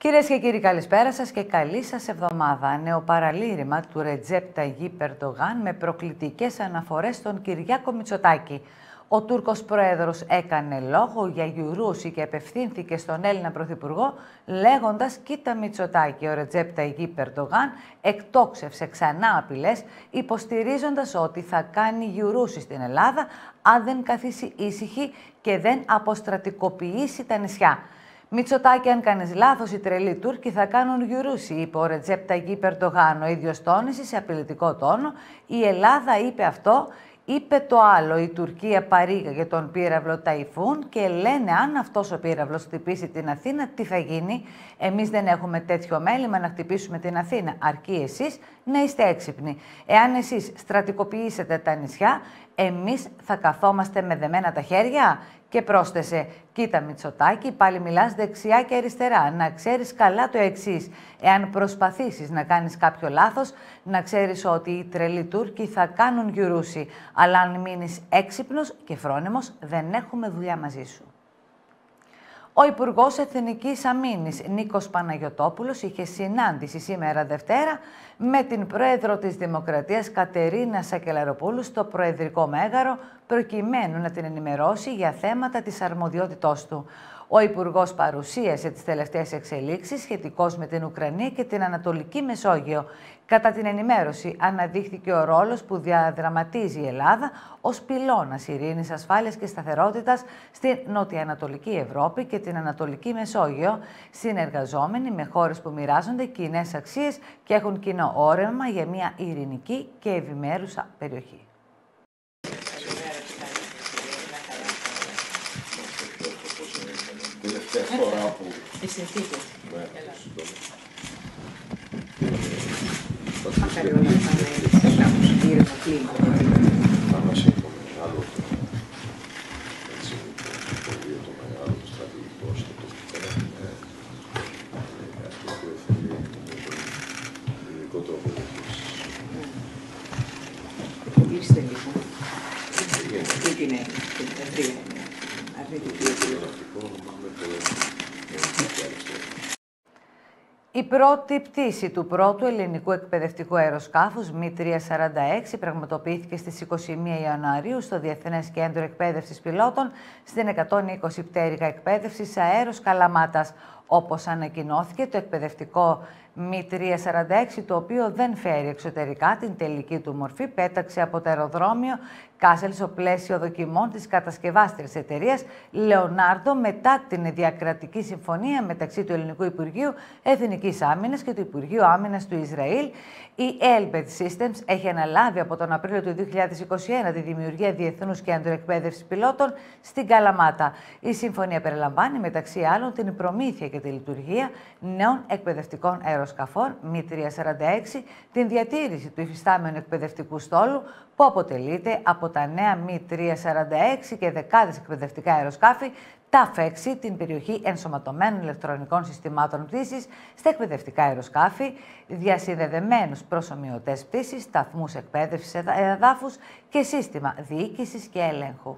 Κυρίες και κύριοι, καλησπέρα σας και καλή σας εβδομάδα. Νεοπαραλήρημα του Ρετζέπ Ταγιίπ Ερντογάν με προκλητικές αναφορές στον Κυριάκο Μητσοτάκη. Ο Τούρκος Πρόεδρος έκανε λόγο για γιουρούση και απευθύνθηκε στον Έλληνα Πρωθυπουργό λέγοντας «Κοίτα Μητσοτάκη». Ο Ρετζέπ Ταγιίπ Ερντογάν εκτόξευσε ξανά απειλές, υποστηρίζοντας ότι θα κάνει γιουρούση στην Ελλάδα αν δεν καθίσει ήσυχη και δεν αποστρατικοποιήσει τα νησιά. Μητσοτάκη, αν κάνεις λάθος, οι τρελοί Τούρκοι θα κάνουν γιουρούση, είπε ο Ρετζέπ Ταγιίπ Ερντογάν. Ο ίδιος τόνισε σε απειλητικό τόνο: η Ελλάδα είπε αυτό, είπε το άλλο. Η Τουρκία παρήγαγε τον πύραυλο Ταϊφούν και λένε αν αυτός ο πύραυλος χτυπήσει την Αθήνα, τι θα γίνει. Εμείς δεν έχουμε τέτοιο μέλημα να χτυπήσουμε την Αθήνα, αρκεί εσείς να είστε έξυπνοι. Εάν εσείς στρατικοποιήσετε τα νησιά, εμείς θα καθόμαστε με δεμένα τα χέρια. Και πρόσθεσε, κοίτα Μητσοτάκη, πάλι μιλάς δεξιά και αριστερά. Να ξέρεις καλά το εξής. Εάν προσπαθήσεις να κάνεις κάποιο λάθος, να ξέρεις ότι οι τρελοί Τούρκοι θα κάνουν γιουρούση. Αλλά αν μείνεις έξυπνος και φρόνιμος, δεν έχουμε δουλειά μαζί σου. Ο Υπουργός Εθνικής Αμήνης Νίκος Παναγιωτόπουλος είχε συνάντηση σήμερα Δευτέρα με την Πρόεδρο της Δημοκρατίας Κατερίνα Σακελαροπούλου στο Προεδρικό Μέγαρο, προκειμένου να την ενημερώσει για θέματα της αρμοδιότητός του. Ο Υπουργός παρουσίασε τις τελευταίες εξελίξεις σχετικώς με την Ουκρανία και την Ανατολική Μεσόγειο. Κατά την ενημέρωση αναδείχθηκε ο ρόλος που διαδραματίζει η Ελλάδα ως πυλώνας ειρήνης, ασφάλειας και σταθερότητας στην νοτιοανατολική Ευρώπη και την Ανατολική Μεσόγειο, συνεργαζόμενοι με χώρες που μοιράζονται κοινές αξίες και έχουν κοινό όρεμα για μια ειρηνική και ευημέρουσα περιοχή. Τελευταία φορά που... Οι συνθήκες. Μακάρι όλα να πάνε σε κάπως ήρεμο κλίμα. Θα μας έχουμε άλλο έτσι, το μεγάλο, το στρατηγικό στο τοπικό. Αυτό το οποίο θέλει τον ελληνικό τρόπο διαχείρισης. Είστε λίγο. Τι την έννοια, την ευρία έννοια. Αρνητική έννοια. Η πρώτη πτήση του πρώτου ελληνικού εκπαιδευτικού αεροσκάφους Mi-346 πραγματοποιήθηκε στις 21 Ιανουαρίου στο Διεθνές Κέντρο Εκπαίδευσης Πιλότων στην 120 πτέρυγα εκπαίδευσης αέρος Καλαμάτας. Όπως ανακοινώθηκε, το εκπαιδευτικό Mi-346, το οποίο δεν φέρει εξωτερικά την τελική του μορφή, πέταξε από το αεροδρόμιο Κάσελ στο πλαίσιο δοκιμών της κατασκευάστριας εταιρείας Leonardo μετά την διακρατική συμφωνία μεταξύ του Ελληνικού Υπουργείου Εθνικής Άμυνας και του Υπουργείου Άμυνας του Ισραήλ. Η Elbit Systems έχει αναλάβει από τον Απρίλιο του 2021 τη δημιουργία Διεθνούς Κέντρου Εκπαίδευσης Πιλότων στην Καλαμάτα. Η συμφωνία περιλαμβάνει μεταξύ άλλων την προμήθεια και τη λειτουργία νέων εκπαιδευτικών αεροσκαφών Mi-346, την διατήρηση του υφιστάμενου εκπαιδευτικού στόλου που αποτελείται από τα νέα Mi-346 και δεκάδες εκπαιδευτικά αεροσκάφη, τα FEXI, την περιοχή ενσωματωμένων ηλεκτρονικών συστημάτων πτήσης στα εκπαιδευτικά αεροσκάφη, διασυνδεδεμένους προσομοιωτές πτήσης, σταθμούς εκπαίδευσης εδάφους και σύστημα διοίκησης και ελέγχου.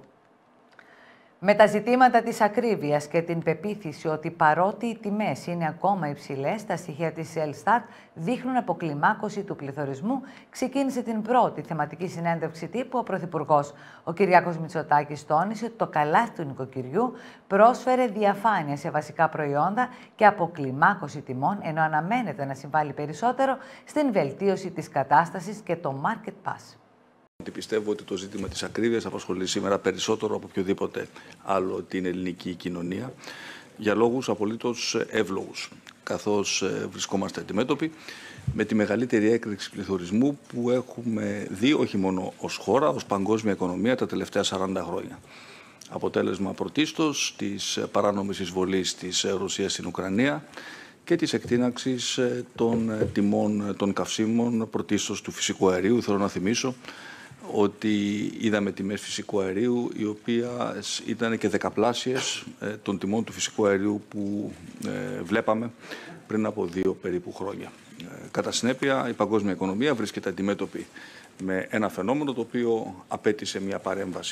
Με τα ζητήματα της ακρίβειας και την πεποίθηση ότι παρότι οι τιμές είναι ακόμα υψηλές, τα στοιχεία της Ελστάτ δείχνουν αποκλιμάκωση του πληθωρισμού, ξεκίνησε την πρώτη θεματική συνέντευξη τύπου ο Πρωθυπουργός. Ο Κυριάκος Μητσοτάκης τόνισε ότι το καλάθι του νοικοκυριού πρόσφερε διαφάνεια σε βασικά προϊόντα και αποκλιμάκωση τιμών, ενώ αναμένεται να συμβάλλει περισσότερο στην βελτίωση της κατάστασης και το Market Pass. Πιστεύω ότι το ζήτημα της ακρίβειας απασχολεί σήμερα περισσότερο από οποιοδήποτε άλλο την ελληνική κοινωνία για λόγους απολύτως εύλογους, καθώς βρισκόμαστε αντιμέτωποι με τη μεγαλύτερη έκρηξη πληθωρισμού που έχουμε δει όχι μόνο ως χώρα, ως παγκόσμια οικονομία τα τελευταία 40 χρόνια. Αποτέλεσμα πρωτίστως της παράνομης εισβολής της Ρωσίας στην Ουκρανία και της εκτείναξης των τιμών των καυσίμων, πρωτίστως του φυσικού αερίου. Θέλω να θυμίσω ότι είδαμε τιμές φυσικού αερίου οι οποίες ήταν και δεκαπλάσιες των τιμών του φυσικού αερίου που βλέπαμε πριν από 2 περίπου χρόνια. Κατά συνέπεια, η παγκόσμια οικονομία βρίσκεται αντιμέτωπη με ένα φαινόμενο το οποίο απέτησε μια παρέμβαση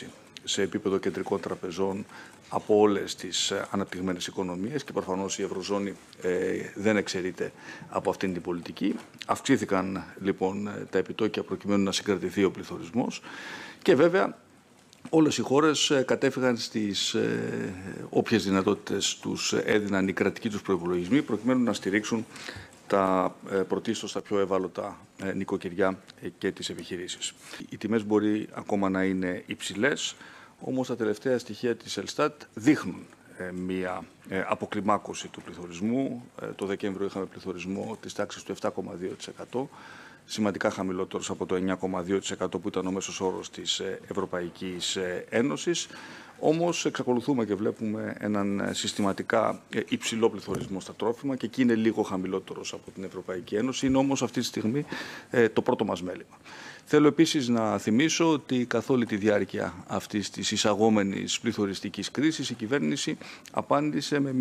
σε επίπεδο κεντρικών τραπεζών από όλες τις αναπτυγμένες οικονομίες και προφανώς η Ευρωζώνη δεν εξαιρείται από αυτήν την πολιτική. Αυξήθηκαν λοιπόν τα επιτόκια προκειμένου να συγκρατηθεί ο πληθωρισμός και βέβαια όλες οι χώρες κατέφυγαν στις όποιες δυνατότητες τους έδιναν οι κρατικοί τους προϋπολογισμοί προκειμένου να στηρίξουν τα πρωτίστως τα πιο ευάλωτα νοικοκυριά και τις επιχειρήσεις. Οι τιμές μπορεί ακόμα να είναι υψηλές, όμως τα τελευταία στοιχεία της Ελστάτ δείχνουν μία αποκλιμάκωση του πληθωρισμού. Το Δεκέμβριο είχαμε πληθωρισμό της τάξης του 7,2%, σημαντικά χαμηλότερος από το 9,2% που ήταν ο μέσος όρος της Ευρωπαϊκής Ένωσης. Όμως εξακολουθούμε και βλέπουμε έναν συστηματικά υψηλό πληθωρισμό στα τρόφιμα και εκεί είναι λίγο χαμηλότερος από την Ευρωπαϊκή Ένωση. Είναι όμως αυτή τη στιγμή το πρώτο μας μέλημα. Θέλω επίσης να θυμίσω ότι καθ' όλη τη διάρκεια αυτής της εισαγόμενης πληθωριστικής κρίσης η κυβέρνηση απάντησε με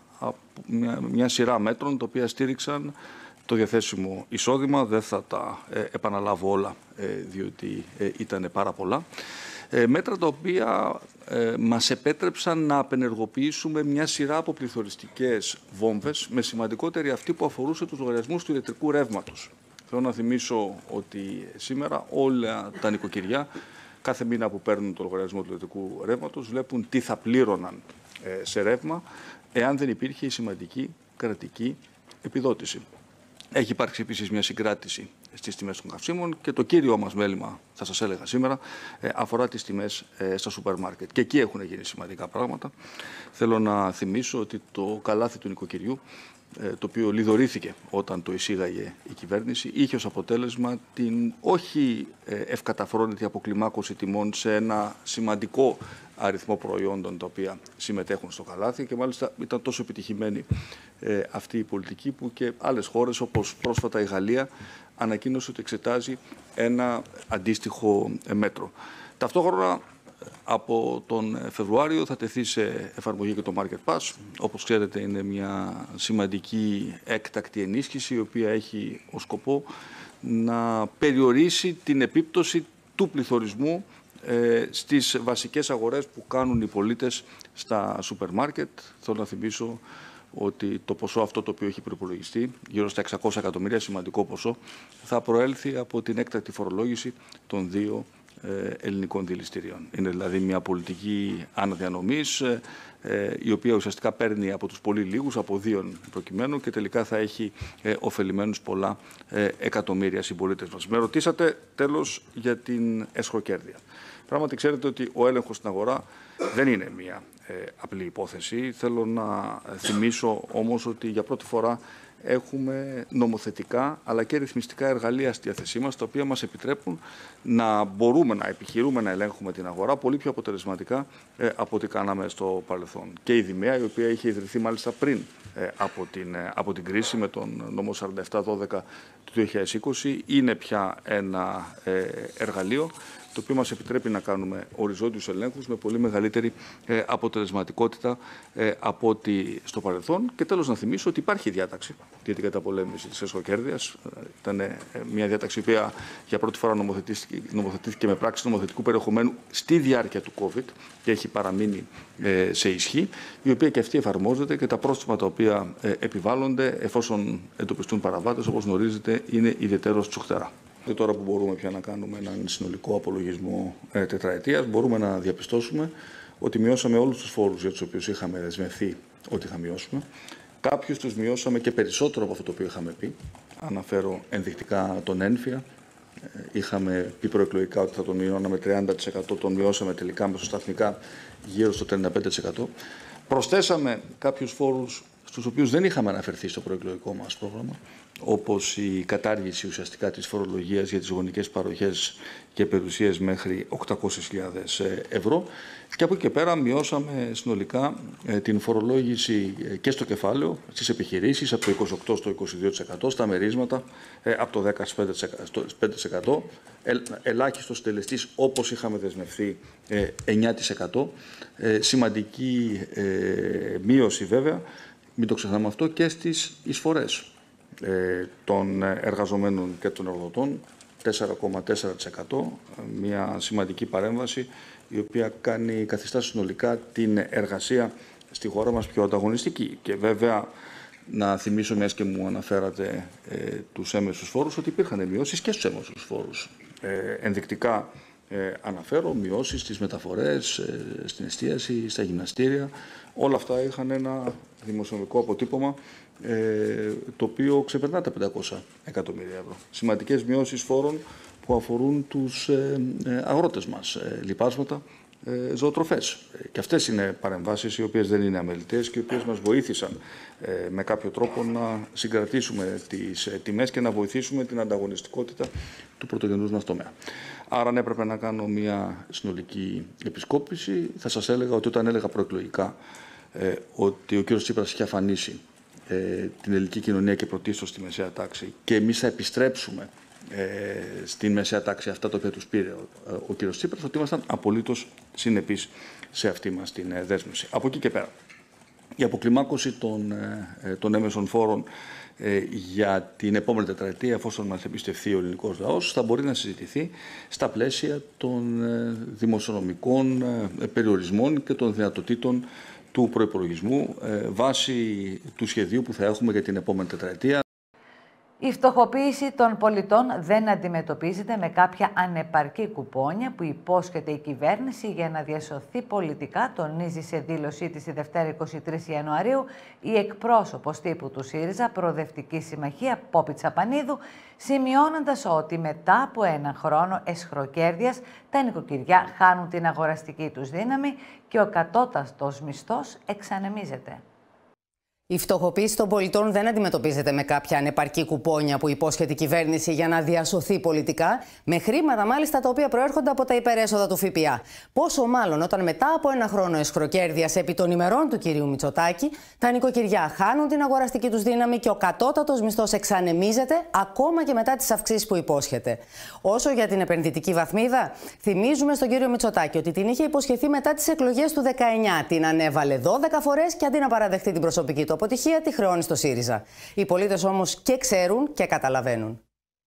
μια σειρά μέτρων τα οποία στήριξαν το διαθέσιμο εισόδημα. Δεν θα τα επαναλάβω όλα διότι ήταν πάρα πολλά. Μέτρα τα οποία μας επέτρεψαν να απενεργοποιήσουμε μια σειρά από πληθωριστικές βόμβες, με σημαντικότερη αυτή που αφορούσε τους λογαριασμούς του ηλεκτρικού ρεύματος. Θέλω να θυμίσω ότι σήμερα όλα τα νοικοκυριά, κάθε μήνα που παίρνουν το λογαριασμό του ηλεκτρικού ρεύματος, βλέπουν τι θα πλήρωναν σε ρεύμα, εάν δεν υπήρχε η σημαντική κρατική επιδότηση. Έχει υπάρξει επίσης μια συγκράτηση στις τιμές των καυσίμων και το κύριο μας μέλημα, θα σας έλεγα σήμερα, αφορά τις τιμές στα σούπερ μάρκετ. Και εκεί έχουν γίνει σημαντικά πράγματα. Θέλω να θυμίσω ότι το καλάθι του νοικοκυριού, το οποίο λιδωρήθηκε όταν το εισήγαγε η κυβέρνηση, είχε ως αποτέλεσμα την όχι ευκαταφρόνητη αποκλιμάκωση τιμών σε ένα σημαντικό αριθμό προϊόντων τα οποία συμμετέχουν στο καλάθι και μάλιστα ήταν τόσο επιτυχημένη αυτή η πολιτική που και άλλες χώρες όπως πρόσφατα η Γαλλία ανακοίνωσε ότι εξετάζει ένα αντίστοιχο μέτρο. Ταυτόχρονα από τον Φεβρουάριο θα τεθεί σε εφαρμογή και το Market Pass. Όπως ξέρετε είναι μια σημαντική έκτακτη ενίσχυση η οποία έχει ως σκοπό να περιορίσει την επίπτωση του πληθωρισμού στις βασικές αγορές που κάνουν οι πολίτες στα σούπερ μάρκετ. Θέλω να θυμίσω ότι το ποσό αυτό το οποίο έχει προϋπολογιστεί, γύρω στα 600 εκατομμύρια, σημαντικό ποσό, θα προέλθει από την έκτακτη φορολόγηση των δύο ελληνικών δηληστηρίων. Είναι δηλαδή μια πολιτική αναδιανομής η οποία ουσιαστικά παίρνει από τους πολύ λίγους, από δύο προκειμένου και τελικά θα έχει ωφελημένους πολλά εκατομμύρια συμπολίτες μας. Με ρωτήσατε τέλος για την εσχροκέρδεια. Πράγματι ξέρετε ότι ο έλεγχος στην αγορά δεν είναι μια απλή υπόθεση. Θέλω να θυμίσω όμως ότι για πρώτη φορά έχουμε νομοθετικά αλλά και ρυθμιστικά εργαλεία στη διάθεσή μας, τα οποία μας επιτρέπουν να μπορούμε να επιχειρούμε να ελέγχουμε την αγορά πολύ πιο αποτελεσματικά από ό,τι κάναμε στο παρελθόν. Και η ΔΜΕΑ, η οποία είχε ιδρυθεί μάλιστα πριν από την κρίση με τον νόμο 4712 του 2020, είναι πια ένα εργαλείο το οποίο μας επιτρέπει να κάνουμε οριζόντιους ελέγχους με πολύ μεγαλύτερη αποτελεσματικότητα από ό,τι στο παρελθόν. Και τέλος να θυμίσω ότι υπάρχει διάταξη για την καταπολέμηση της εσχροκέρδειας. Ήταν μια διάταξη η οποία για πρώτη φορά νομοθετήθηκε με πράξη νομοθετικού περιεχομένου στη διάρκεια του COVID και έχει παραμείνει σε ισχύ, η οποία και αυτή εφαρμόζεται και τα πρόστιμα τα οποία επιβάλλονται εφόσον εντοπιστούν παραβάτες, όπως γνωρίζετε, είναι ιδιαιτέρως τσουχτερά. Και τώρα που μπορούμε πια να κάνουμε έναν συνολικό απολογισμό τετραετίας, μπορούμε να διαπιστώσουμε ότι μειώσαμε όλους τους φόρους για τους οποίους είχαμε δεσμευθεί ότι θα μειώσουμε. Κάποιους τους μειώσαμε και περισσότερο από αυτό το οποίο είχαμε πει. Αναφέρω ενδεικτικά τον ένφια. Είχαμε πει προεκλογικά ότι θα τον μειώναμε 30%, τον μειώσαμε τελικά μεσοσταθμικά γύρω στο 35%. Προσθέσαμε κάποιους φόρους στους οποίους δεν είχαμε αναφερθεί στο προεκλογικό μας πρόγραμμα, όπως η κατάργηση ουσιαστικά της φορολογίας για τις γονικές παροχές και περιουσίες μέχρι 800.000 ευρώ. Και από εκεί και πέρα μειώσαμε συνολικά την φορολόγηση και στο κεφάλαιο, στις επιχειρήσεις από το 28% στο 22%, στα μερίσματα από το 10% στο 5%, ελάχιστος τελεστής όπως είχαμε δεσμευθεί 9%, σημαντική μείωση βέβαια, μην το ξεχνάμε αυτό, και στις εισφορές των εργαζομένων και των εργοδοτών, 4,4%, μια σημαντική παρέμβαση η οποία καθιστά συνολικά την εργασία στη χώρα μας πιο ανταγωνιστική. Και βέβαια, να θυμίσω, μιας και μου αναφέρατε τους έμεσους φόρους, ότι υπήρχαν μειώσεις και στους έμεσους φόρους. Ενδεικτικά αναφέρω μειώσεις στις μεταφορές, στην εστίαση, στα γυμναστήρια. Όλα αυτά είχαν ένα δημοσιονομικό αποτύπωμα το οποίο ξεπερνά τα 500 εκατομμύρια ευρώ. Σημαντικές μειώσεις φόρων που αφορούν τους αγρότες μας, λιπάσματα, ζωοτροφές. Και αυτές είναι παρεμβάσεις οι οποίες δεν είναι αμεληταίες και οι οποίες μας βοήθησαν με κάποιο τρόπο να συγκρατήσουμε τις τιμές και να βοηθήσουμε την ανταγωνιστικότητα του πρωτογενούς μας τομέα. Άρα, αν έπρεπε να κάνω μια συνολική επισκόπηση, θα σας έλεγα ότι όταν έλεγα προεκλογικά ότι ο κ. Τσίπρας είχε αφανίσει την ελληνική κοινωνία και πρωτίστως στη μεσαία τάξη και εμείς θα επιστρέψουμε στην μεσαία τάξη αυτά τα οποία τους πήρε ο κ. Τσίπρας, ότι ήμασταν απολύτως συνεπείς σε αυτή μας την δέσμευση. Από εκεί και πέρα, η αποκλιμάκωση των έμεσων φόρων για την επόμενη τετραετία, εφόσον μας εμπιστευτεί ο ελληνικός λαός, θα μπορεί να συζητηθεί στα πλαίσια των δημοσιονομικών περιορισμών και των δυνατοτήτων του προϋπολογισμού βάσει του σχεδίου που θα έχουμε για την επόμενη τετραετία. Η φτωχοποίηση των πολιτών δεν αντιμετωπίζεται με κάποια ανεπαρκή κουπόνια που υπόσχεται η κυβέρνηση για να διασωθεί πολιτικά, τονίζει σε δήλωσή της τη Δευτέρα 23 Ιανουαρίου η εκπρόσωπος τύπου του ΣΥΡΙΖΑ, Προοδευτική Συμμαχία, Πόπη Τσαπανίδου, σημειώνοντας ότι μετά από ένα χρόνο αισχροκέρδειας τα νοικοκυριά χάνουν την αγοραστική τους δύναμη και ο κατώτατος μισθός εξανεμίζεται. Η φτωχοποίηση των πολιτών δεν αντιμετωπίζεται με κάποια ανεπαρκή κουπόνια που υπόσχεται η κυβέρνηση για να διασωθεί πολιτικά, με χρήματα μάλιστα τα οποία προέρχονται από τα υπερέσοδα του ΦΠΑ. Πόσο μάλλον όταν μετά από ένα χρόνο αισχροκέρδειας επί των ημερών του κυρίου Μητσοτάκη, τα νοικοκυριά χάνουν την αγοραστική τους δύναμη και ο κατώτατος μισθός εξανεμίζεται ακόμα και μετά τις αυξήσεις που υπόσχεται. Όσο για την επενδυτική βαθμίδα, θυμίζουμε στον κύριο Μητσοτάκη ότι την είχε υποσχεθεί μετά τις εκλογές του 19. Την ανέβαλε 12 φορές και αντί να παραδεχτεί την προσωπική του αποτυχία, τη χρεώνει στο ΣΥΡΙΖΑ. Οι πολίτες όμως και ξέρουν και καταλαβαίνουν.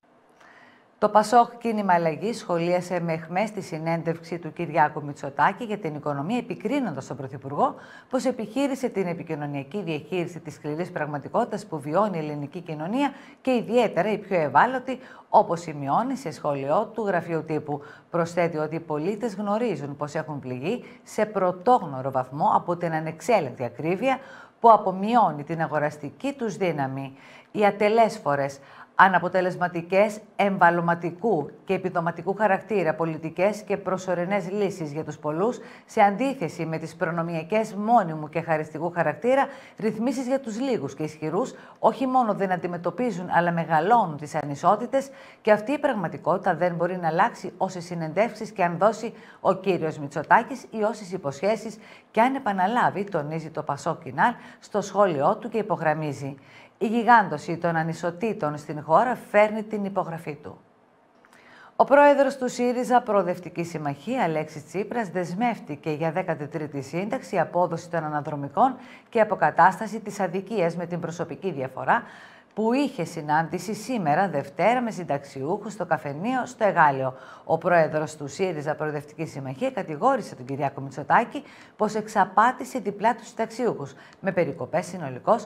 Το ΠΑΣΟΚ Κίνημα Αλλαγής σχολίασε με αιχμές τη συνέντευξη του Κυριάκου Μητσοτάκη για την οικονομία, επικρίνοντας τον Πρωθυπουργό πως επιχείρησε την επικοινωνιακή διαχείριση της σκληρής πραγματικότητας που βιώνει η ελληνική κοινωνία και ιδιαίτερα η πιο ευάλωτη, όπως σημειώνει σε σχόλιο του γραφείου τύπου. Προσθέτει ότι οι πολίτες γνωρίζουν πως έχουν πληγεί σε πρωτόγνωρο βαθμό από την ανεξέλεγκτη ακρίβεια που απομειώνει την αγοραστική τους δύναμη. Οι ατελέσφορες, αναποτελεσματικές, εμβαλωματικού και επιδοματικού χαρακτήρα πολιτικές και προσωρινές λύσεις για τους πολλούς, σε αντίθεση με τις προνομιακές μόνιμου και χαριστικού χαρακτήρα ρυθμίσεις για τους λίγους και ισχυρούς, όχι μόνο δεν αντιμετωπίζουν αλλά μεγαλώνουν τις ανισότητες, και αυτή η πραγματικότητα δεν μπορεί να αλλάξει όσες συνεντεύξεις και αν δώσει ο κύριος Μητσοτάκης ή όσες υποσχέσεις και αν επαναλάβει, τονίζει το ΠΑΣΟΚ Κινάλ στο σχόλιο του και υπογραμμίζει. Η γιγάντωση των ανισοτήτων στην χώρα φέρνει την υπογραφή του. Ο πρόεδρος του ΣΥΡΙΖΑ, Προοδευτική Συμμαχία, Αλέξης Τσίπρας, δεσμεύτηκε για 13η σύνταξη, απόδοση των αναδρομικών και αποκατάσταση της αδικίας με την προσωπική διαφορά, που είχε συνάντηση σήμερα Δευτέρα με συνταξιούχους στο καφενείο στο Εγάλεο. Ο πρόεδρος του ΣΥΡΙΖΑ Προοδευτική Συμμαχία κατηγόρησε τον Κυριάκο Μητσοτάκη πως εξαπάτησε διπλά τους συνταξιούχους, με περικοπές συνολικώς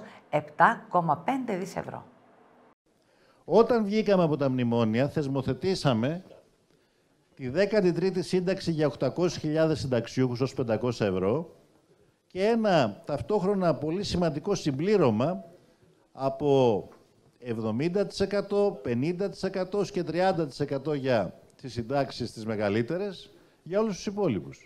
7,5 δις ευρώ. Όταν βγήκαμε από τα μνημόνια, θεσμοθετήσαμε τη 13η σύνταξη για 800.000 συνταξιούχους ως 500 ευρώ και ένα ταυτόχρονα πολύ σημαντικό συμπλήρωμα από 70%, 50% και 30% για τις συντάξεις τις μεγαλύτερες, για όλους τους υπόλοιπους.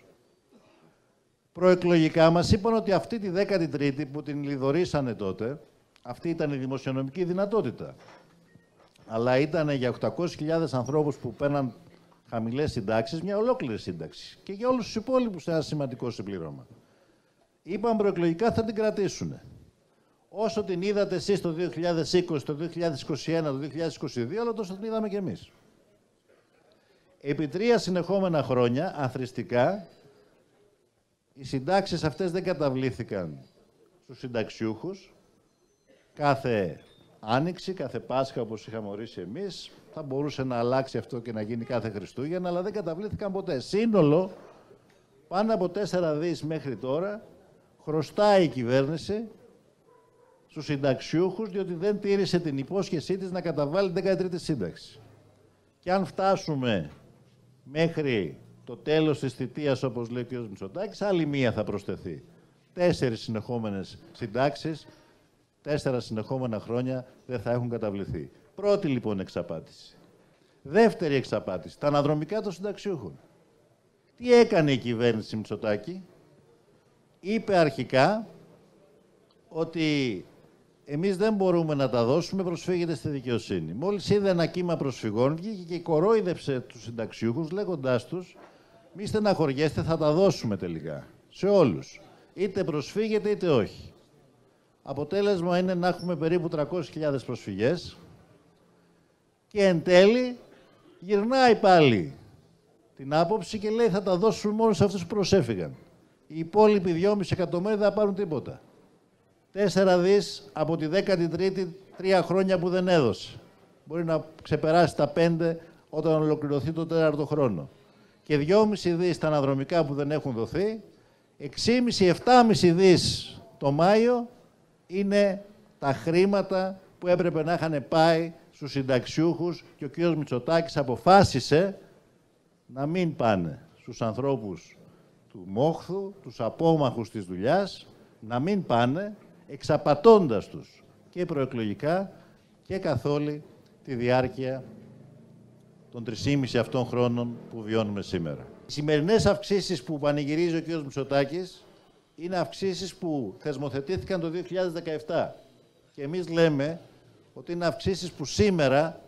Προεκλογικά μας είπαν ότι αυτή τη 13η που την λιδωρήσανε τότε, αυτή ήταν η δημοσιονομική δυνατότητα. Αλλά ήταν για 800.000 ανθρώπους που παίρναν χαμηλές συντάξεις, μια ολόκληρη σύνταξη. Και για όλους τους υπόλοιπους ένα σημαντικό συμπλήρωμα. Είπαν προεκλογικά θα την κρατήσουν. Όσο την είδατε εσείς το 2020, το 2021, το 2022, αλλά τόσο την είδαμε και εμείς. Επί 3 συνεχόμενα χρόνια, αθροιστικά, οι συντάξεις αυτές δεν καταβλήθηκαν στους συνταξιούχους. Κάθε Άνοιξη, κάθε Πάσχα, όπως είχαμε ορίσει εμείς, θα μπορούσε να αλλάξει αυτό και να γίνει κάθε Χριστούγεννα, αλλά δεν καταβλήθηκαν ποτέ. Σύνολο Πάνω από 4 δις μέχρι τώρα χρωστάει η κυβέρνηση στους συνταξιούχους, διότι δεν τήρησε την υπόσχεσή της να καταβάλει την 13η σύνταξη. Και αν φτάσουμε μέχρι το τέλος της θητείας, όπως λέει ο κ. Μητσοτάκης, άλλη μία θα προσθεθεί. 4 συνεχόμενες συντάξεις, 4 συνεχόμενα χρόνια δεν θα έχουν καταβληθεί. Πρώτη λοιπόν εξαπάτηση. Δεύτερη εξαπάτηση, τα αναδρομικά των συνταξιούχων. Τι έκανε η κυβέρνηση Μητσοτάκη? Είπε αρχικά ότι εμείς δεν μπορούμε να τα δώσουμε, προσφύγετε στη δικαιοσύνη. Μόλις είδε ένα κύμα προσφυγών, βγήκε και κορόιδεψε τους συνταξιούχους λέγοντάς τους μη στεναχωριέστε, θα τα δώσουμε τελικά σε όλους. Είτε προσφύγετε είτε όχι. Αποτέλεσμα είναι να έχουμε περίπου 300.000 προσφυγές και εν τέλει γυρνάει πάλι την άποψη και λέει θα τα δώσουμε μόνο σε αυτούς που προσέφυγαν. Οι υπόλοιποι 2,5 εκατομμύρια δεν θα πάρουν τίποτα. 4 δις από τη 13η, 3 χρόνια που δεν έδωσε. Μπορεί να ξεπεράσει τα 5 όταν ολοκληρωθεί το 4ο χρόνο. Και 2,5 δις τα αναδρομικά που δεν έχουν δοθεί, 6,5-7,5 δις το Μάιο είναι τα χρήματα που έπρεπε να είχαν πάει στους συνταξιούχους και ο κ. Μητσοτάκης αποφάσισε να μην πάνε στους ανθρώπους του μόχθου, τους απόμαχους της δουλειάς, να μην πάνε, εξαπατώντας τους και προεκλογικά και καθ' όλη τη διάρκεια των 3,5 αυτών χρόνων που βιώνουμε σήμερα. Οι σημερινές αυξήσεις που πανηγυρίζει ο κ. Μητσοτάκης είναι αυξήσεις που θεσμοθετήθηκαν το 2017 και εμείς λέμε ότι είναι αυξήσεις που σήμερα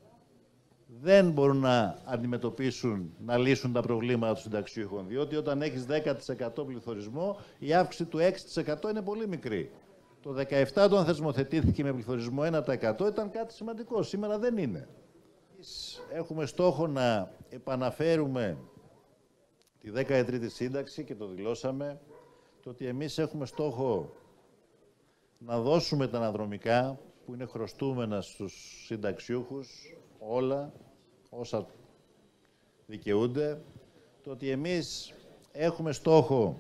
δεν μπορούν να αντιμετωπίσουν, να λύσουν τα προβλήματα των συνταξιούχων, διότι όταν έχεις 10% πληθωρισμό, η αύξηση του 6% είναι πολύ μικρή. Το 2017 όταν θεσμοθετήθηκε με πληθωρισμό 1% ήταν κάτι σημαντικό, σήμερα δεν είναι. Έχουμε στόχο να επαναφέρουμε τη 13η σύνταξη και το δηλώσαμε, το ότι εμείς έχουμε στόχο να δώσουμε τα αναδρομικά που είναι χρωστούμενα στους συνταξιούχους, όλα όσα δικαιούνται, το ότι εμείς έχουμε στόχο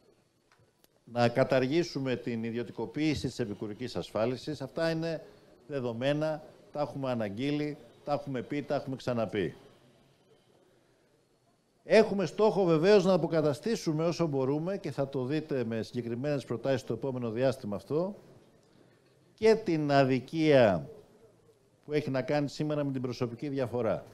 να καταργήσουμε την ιδιωτικοποίηση της επικουρικής ασφάλισης. Αυτά είναι δεδομένα, τα έχουμε αναγγείλει, τα έχουμε πει, τα έχουμε ξαναπεί. Έχουμε στόχο βεβαίως να αποκαταστήσουμε όσο μπορούμε και θα το δείτε με συγκεκριμένες προτάσεις το επόμενο διάστημα αυτό και την αδικία που έχει να κάνει σήμερα με την προσωπική διαφορά.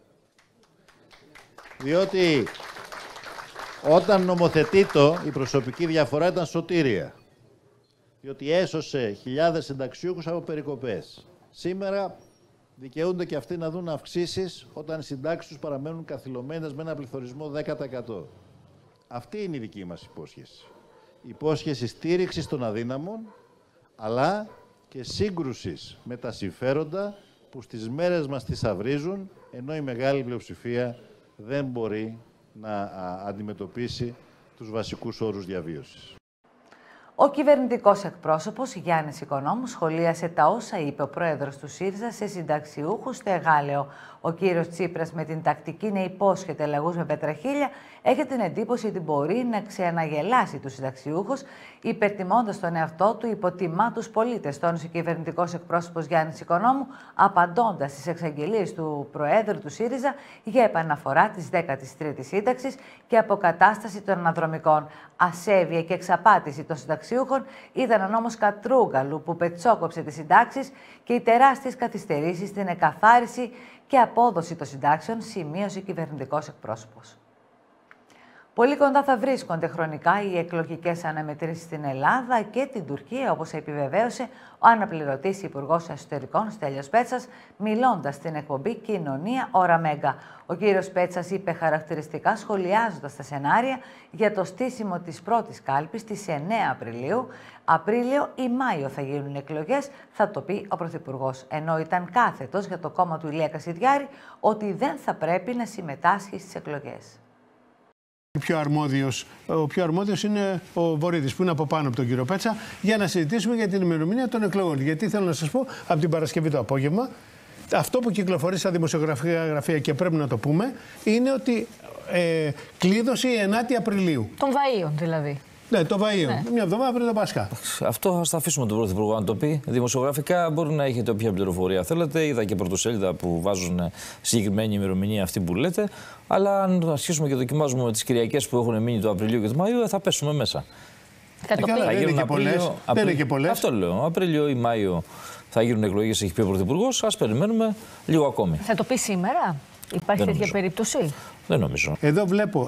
Διότι όταν νομοθετείτο η προσωπική διαφορά ήταν σωτήρια. Διότι έσωσε χιλιάδες συνταξιούχους από περικοπές. Σήμερα δικαιούνται και αυτοί να δουν αυξήσεις όταν οι συντάξεις τους παραμένουν καθυλωμένες με ένα πληθωρισμό 10%. Αυτή είναι η δική μας υπόσχεση. Η υπόσχεση στήριξης των αδύναμων, αλλά και σύγκρουσης με τα συμφέροντα που στις μέρες μας τις αυρίζουν, ενώ η μεγάλη πλειοψηφία δεν μπορεί να αντιμετωπίσει τους βασικούς όρους διαβίωσης. Ο κυβερνητικός εκπρόσωπος Γιάννης Οικονόμου σχολίασε τα όσα είπε ο πρόεδρος του ΣΥΡΙΖΑ σε συνταξιούχους στο Εγάλεο. Ο κύριος Τσίπρας με την τακτική να υπόσχεται λαγούς με πετραχίλια έχει την εντύπωση ότι μπορεί να ξεαναγελάσει τους συνταξιούχους, υπερτιμώντας τον εαυτό του, υποτιμά τους πολίτες, τόνισε ο κυβερνητικός εκπρόσωπος Γιάννης Οικονόμου, απαντώντας στις εξαγγελίες του Προέδρου του ΣΥΡΙΖΑ για επαναφορά της 13ης σύνταξης και αποκατάσταση των αναδρομικών. Ασέβεια και εξαπάτηση των συνταξιούχων ήταν ο νόμος Κατρούγκαλου που πετσόκοψε τις συντάξεις και οι τεράστιες καθυστερήσεις στην εκαθάριση και απόδοση των συντάξεων, σημείωσε ο κυβερνητικός εκπρόσωπος. Πολύ κοντά θα βρίσκονται χρονικά οι εκλογικές αναμετρήσεις στην Ελλάδα και την Τουρκία, όπως επιβεβαίωσε ο αναπληρωτής Υπουργός Εσωτερικών Στέλιος Πέτσας, μιλώντας στην εκπομπή Κοινωνία Ωρα Μέγκα. Ο κύριος Πέτσας είπε χαρακτηριστικά, σχολιάζοντας τα σενάρια για το στήσιμο της πρώτης κάλπης στις 9 Απριλίου. Απρίλιο ή Μάιο θα γίνουν εκλογές, θα το πει ο Πρωθυπουργός. Ενώ ήταν κάθετος για το κόμμα του Ηλία Κασιδιάρη ότι δεν θα πρέπει να συμμετάσχει στις εκλογές. Ο πιο αρμόδιος είναι ο Βορύδης, που είναι από πάνω από τον κύριο Πέτσα, για να συζητήσουμε για την ημερομηνία των εκλογών. Γιατί θέλω να σας πω, από την Παρασκευή το απόγευμα, αυτό που κυκλοφορεί στα δημοσιογραφικά γραφεία και πρέπει να το πούμε, είναι ότι κλείδωση 9η Απριλίου. Των Βαΐων δηλαδή. Ναι, το Βαΐο. Ναι. Μια εβδομάδα πριν το Πάσχα. Αυτό θα αφήσουμε τον Πρωθυπουργό να το πει. Δημοσιογραφικά μπορεί να έχετε όποια πληροφορία θέλετε. Είδα και πρωτοσέλιδα που βάζουν συγκεκριμένη ημερομηνία αυτή που λέτε. Αλλά αν αρχίσουμε και δοκιμάζουμε τις Κυριακές που έχουν μείνει του Απριλίου και του Μαΐου, θα πέσουμε μέσα. Δεν είναι και πολλές. Αυτό λέω. Απρίλιο ή Μάιο θα γίνουν εκλογές, έχει πει ο Πρωθυπουργός. Ας περιμένουμε λίγο ακόμη. Θα το πει σήμερα, υπάρχει τέτοια περίπτωση? Δεν νομίζω. Εδώ βλέπω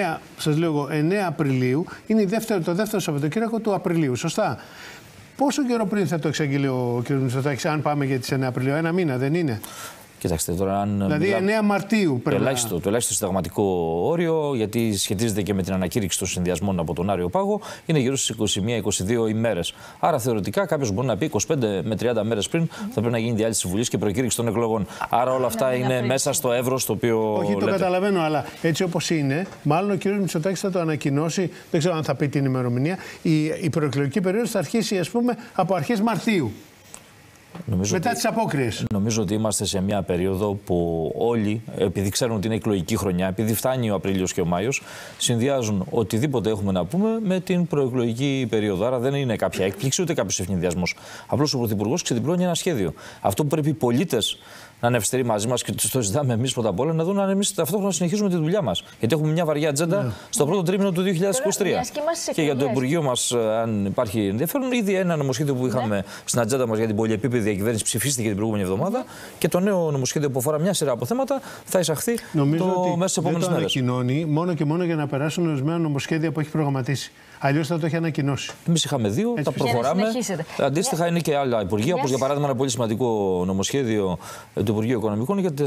9 Απριλίου, είναι το δεύτερο Σαββατοκύριακο του Απριλίου, σωστά. Πόσο καιρό πριν θα το εξαγγείλει ο κ. Μητσοτάκης, αν πάμε για τις 9 Απριλίου, ένα μήνα δεν είναι? Κοιτάξτε τώρα, αν. Δηλαδή 9 Μαρτίου πρέπει το ελάχιστο συνταγματικό όριο, γιατί σχετίζεται και με την ανακήρυξη των συνδυασμών από τον Άριο Πάγο, είναι γύρω στις 21-22 ημέρες. Άρα θεωρητικά κάποιος μπορεί να πει 25 με 30 μέρες πριν θα πρέπει να γίνει διάλυση της Βουλής και προκήρυξη των εκλογών. Άρα όλα αυτά είναι μέσα στο εύρος το οποίο. Όχι, λέτε. Το καταλαβαίνω, αλλά έτσι όπως είναι, μάλλον ο κ. Μητσοτάκης θα το ανακοινώσει, δεν ξέρω αν θα πει την ημερομηνία. Η προεκλογική περίοδος θα αρχίσει, ας πούμε, από αρχές Μαρτίου. Μετά τις απόκριες. Νομίζω ότι είμαστε σε μια περίοδο που όλοι, επειδή ξέρουν ότι είναι εκλογική χρονιά, επειδή φτάνει ο Απρίλιος και ο Μάιος, συνδυάζουν οτιδήποτε έχουμε να πούμε με την προεκλογική περίοδο. Άρα δεν είναι κάποια έκπληξη ούτε κάποιος ευνηδιασμός. Απλώς ο Πρωθυπουργός ξεδιπλώνει ένα σχέδιο. Αυτό που πρέπει οι πολίτες να είναι ευστηροί μαζί μας και το ζητάμε εμείς πρώτα απ' όλα, να δουν αν εμείς ταυτόχρονα συνεχίζουμε τη δουλειά μας. Γιατί έχουμε μια βαριά ατζέντα στο πρώτο τρίμηνο του 2023. Και για το Υπουργείο μας, αν υπάρχει ενδιαφέρον, ήδη ένα νομοσχέδιο που είχαμε στην ατζέντα μας για την πολυεπίπεδη διακυβέρνηση ψηφίστηκε την προηγούμενη εβδομάδα και το νέο νομοσχέδιο που αφορά μια σειρά από θέματα θα εισαχθεί μέσα στις επόμενες μέρες. Ανακοινώνει μόνο και μόνο για να περάσουν ορισμένα νομοσχέδια που έχει προγραμματίσει. Αλλιώς θα το έχει ανακοινώσει. Εμείς είχαμε δύο, τα προχωράμε. Αντίστοιχα είναι και άλλα υπουργεία, όπως για παράδειγμα ένα πολύ σημαντικό νομοσχέδιο του Υπουργείου Οικονομικών για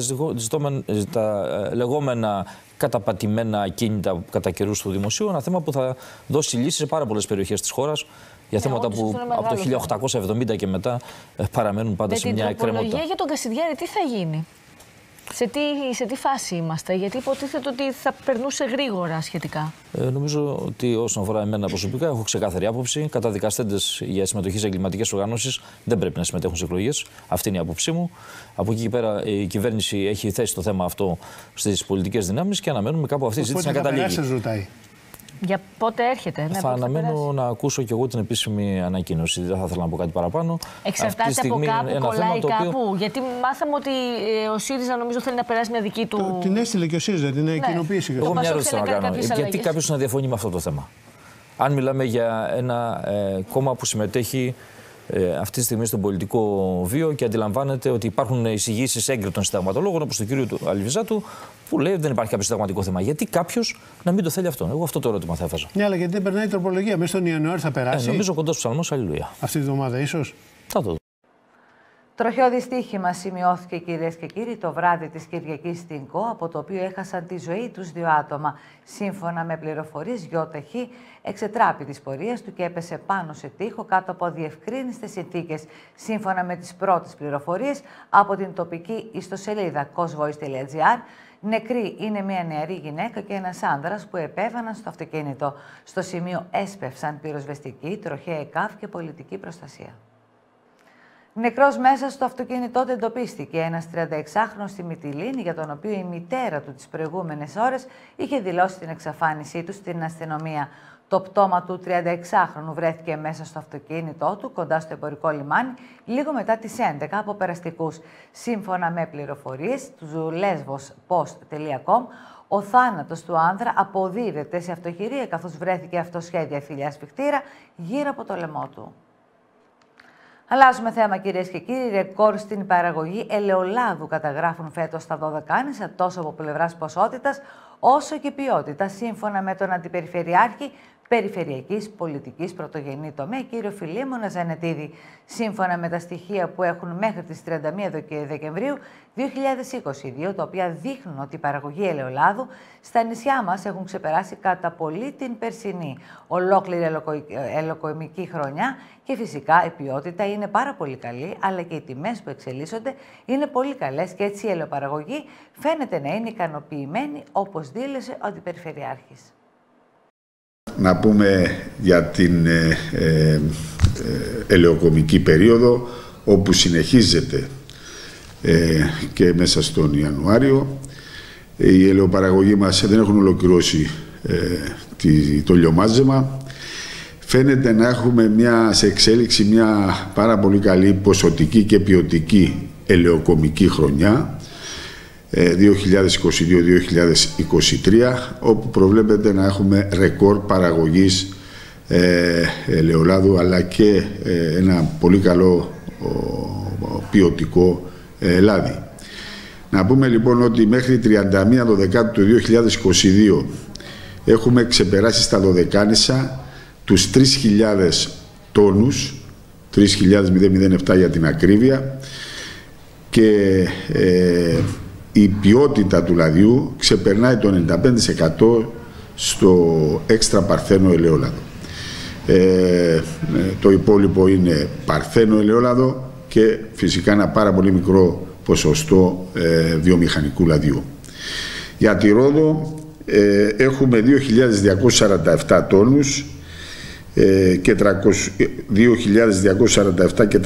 τα λεγόμενα καταπατημένα ακίνητα κατά καιρούς του δημοσίου. Ένα θέμα που θα δώσει λύσεις σε πάρα πολλές περιοχές της χώρας για θέματα που από το 1870 και μετά παραμένουν πάντα σε μια εκκρεμότητα. Με την τροπολογία για τον Κασιδιάρη τι θα γίνει? Σε τι φάση είμαστε, γιατί υποτίθεται ότι θα περνούσε γρήγορα σχετικά? Νομίζω ότι όσον αφορά εμένα προσωπικά, έχω ξεκάθαρη άποψη. Καταδικαστέντες για συμμετοχή σε εγκληματικές οργανώσεις δεν πρέπει να συμμετέχουν σε εκλογές. Αυτή είναι η άποψή μου. Από εκεί και πέρα η κυβέρνηση έχει θέσει το θέμα αυτό στις πολιτικές δυνάμεις και αναμένουμε κάπου αυτή η συζήτηση να καταλήγει. Για πότε έρχεται? Θα αναμένω να ακούσω κι εγώ την επίσημη ανακοίνωση. Δεν θα ήθελα να πω κάτι παραπάνω. Εξαρτάται από κάπου, κολλάει κάπου. Γιατί μάθαμε ότι ο ΣΥΡΙΖΑ νομίζω θέλει να περάσει μια δική του. Την έστειλε και ο ΣΥΡΙΖΑ, την κοινοποίηση. Εγώ μια ερώτηση να κάνω. Γιατί κάποιος να διαφωνεί με αυτό το θέμα? Αν μιλάμε για ένα κόμμα που συμμετέχει αυτή τη στιγμή στον πολιτικό βίο και αντιλαμβάνεται ότι υπάρχουν εισηγήσεις έγκριτων συνταγματολόγων όπως του κ. Αλβιζάτου που λέει ότι δεν υπάρχει κάποιο συνταγματικό θέμα. Γιατί κάποιος να μην το θέλει αυτό? Εγώ αυτό το ερώτημα θα έβαζα. Ναι, αλλά γιατί δεν περνάει η τροπολογία. Μέσα στον Ιανουάριο θα περάσει. Νομίζω κοντά στους ψαλμούς, αλληλούια. Αυτή τη βδομάδα ίσως. Θα το δω. Τροχαίο δυστύχημα σημειώθηκε, κυρίες και κύριοι, το βράδυ της Κυριακής στην ΚΟ, από το οποίο έχασαν τη ζωή τους 2 άτομα. Σύμφωνα με πληροφορίες, γιοταχή εξετράπη της πορείας του και έπεσε πάνω σε τοίχο κάτω από αδιευκρίνιστες συνθήκες. Σύμφωνα με τις πρώτες πληροφορίες από την τοπική ιστοσελίδα cosvoice.gr, νεκροί είναι μια νεαρή γυναίκα και ένας άνδρας που επέβαιναν στο αυτοκίνητο. Στο σημείο έσπευσαν πυροσβεστική, τροχαία ΕΚΑΒ και πολιτική προστασία. Νεκρός μέσα στο αυτοκίνητό του εντοπίστηκε ένας 36χρονος στη Μυτιλήνη, για τον οποίο η μητέρα του τις προηγούμενες ώρες είχε δηλώσει την εξαφάνισή του στην αστυνομία. Το πτώμα του 36χρονου βρέθηκε μέσα στο αυτοκίνητό του, κοντά στο εμπορικό λιμάνι, λίγο μετά τις 11 από περαστικούς. Σύμφωνα με πληροφορίες του lesvospost.com, ο θάνατος του άνδρα αποδίδεται σε αυτοχειρία, καθώς βρέθηκε αυτοσχέδια φυλιάς σφιχτήρα γύρω από το λαιμό του. Αλλάζουμε θέμα, κυρίες και κύριοι. Ρεκόρ στην παραγωγή ελαιολάδου καταγράφουν φέτος στα Δωδεκάνησα, τόσο από πλευράς ποσότητας όσο και ποιότητας, σύμφωνα με τον Αντιπεριφερειάρχη Περιφερειακής Πολιτικής Πρωτογενή Τομέα, κύριο Φιλίμωνα Ζανετίδη. Σύμφωνα με τα στοιχεία που έχουν μέχρι τις 31 Δεκεμβρίου 2022, τα οποία δείχνουν ότι η παραγωγή ελαιολάδου στα νησιά μας έχουν ξεπεράσει κατά πολύ την περσινή ολόκληρη ελαιοκομική χρονιά και φυσικά η ποιότητα είναι πάρα πολύ καλή, αλλά και οι τιμές που εξελίσσονται είναι πολύ καλές και έτσι η ελαιοπαραγωγή φαίνεται να είναι ικανοποιημένη, όπως δήλωσε ο Αντιπεριφερειάρχης. Να πούμε για την ελαιοκομική περίοδο, όπου συνεχίζεται και μέσα στον Ιανουάριο. Οι ελαιοπαραγωγοί μας δεν έχουν ολοκληρώσει το λιομάζεμα. Φαίνεται να έχουμε σε εξέλιξη μια πάρα πολύ καλή ποσοτική και ποιοτική ελαιοκομική χρονιά 2022-2023, όπου προβλέπεται να έχουμε ρεκόρ παραγωγής ελαιολάδου, αλλά και ένα πολύ καλό ποιοτικό λάδι. Να πούμε λοιπόν ότι μέχρι 31 Δεκάτου του 2022 έχουμε ξεπεράσει στα Δωδεκάνησα τους 3.000 τόνους, 3.007 για την ακρίβεια, και η ποιότητα του λαδιού ξεπερνάει το 95% στο έξτρα παρθένο ελαιόλαδο. Το υπόλοιπο είναι παρθένο ελαιόλαδο και φυσικά ένα πάρα πολύ μικρό ποσοστό βιομηχανικού λαδιού. Για τη Ρόδο έχουμε 2.247 τόνους και 2.247 και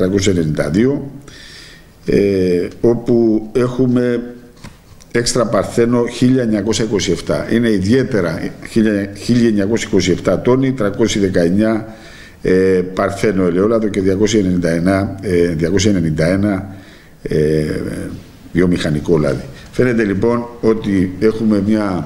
392, όπου έχουμε έξτρα παρθένο 1.927. Είναι ιδιαίτερα 1.927 τόνοι, 319 παρθένο ελαιόλαδο και 291 βιομηχανικό λάδι. Φαίνεται λοιπόν ότι έχουμε μια